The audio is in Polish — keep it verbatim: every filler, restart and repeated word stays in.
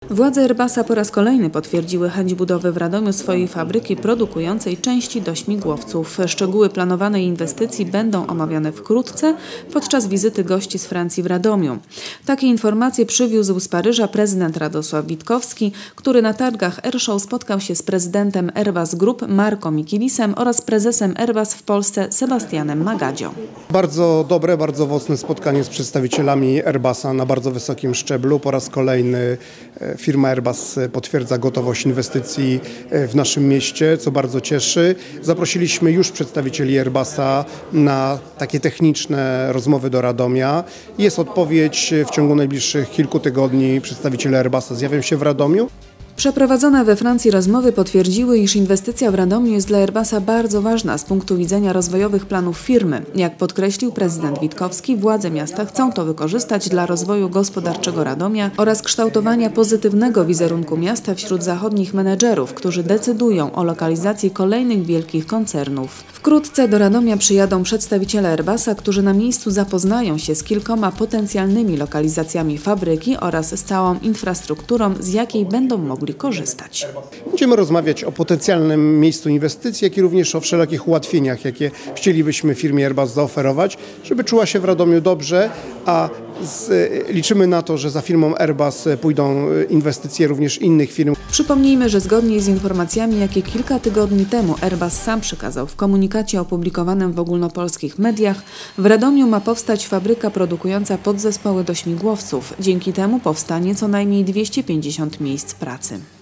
Władze Airbusa po raz kolejny potwierdziły chęć budowy w Radomiu swojej fabryki produkującej części do śmigłowców. Szczegóły planowanej inwestycji będą omawiane wkrótce podczas wizyty gości z Francji w Radomiu. Takie informacje przywiózł z Paryża prezydent Radosław Witkowski, który na targach Airshow spotkał się z prezydentem Airbus Group Marco Michilisem oraz prezesem Airbus w Polsce Sebastianem Magadzią. Bardzo dobre, bardzo owocne spotkanie z przedstawicielami Airbusa na bardzo wysokim szczeblu. Po raz kolejny firma Airbus potwierdza gotowość inwestycji w naszym mieście, co bardzo cieszy. Zaprosiliśmy już przedstawicieli Airbusa na takie techniczne rozmowy do Radomia. Jest odpowiedź, w ciągu najbliższych kilku tygodni przedstawiciele Airbusa zjawią się w Radomiu. Przeprowadzone we Francji rozmowy potwierdziły, iż inwestycja w Radomiu jest dla Airbusa bardzo ważna z punktu widzenia rozwojowych planów firmy. Jak podkreślił prezydent Witkowski, władze miasta chcą to wykorzystać dla rozwoju gospodarczego Radomia oraz kształtowania pozytywnego wizerunku miasta wśród zachodnich menedżerów, którzy decydują o lokalizacji kolejnych wielkich koncernów. Wkrótce do Radomia przyjadą przedstawiciele Airbusa, którzy na miejscu zapoznają się z kilkoma potencjalnymi lokalizacjami fabryki oraz z całą infrastrukturą, z jakiej będą mogli korzystać. Będziemy rozmawiać o potencjalnym miejscu inwestycji, jak i również o wszelakich ułatwieniach, jakie chcielibyśmy firmie Airbus zaoferować, żeby czuła się w Radomiu dobrze, a z, liczymy na to, że za firmą Airbus pójdą inwestycje również innych firm. Przypomnijmy, że zgodnie z informacjami, jakie kilka tygodni temu Airbus sam przekazał w komunikacie opublikowanym w ogólnopolskich mediach, w Radomiu ma powstać fabryka produkująca podzespoły do śmigłowców. Dzięki temu powstanie co najmniej dwieście pięćdziesiąt miejsc pracy.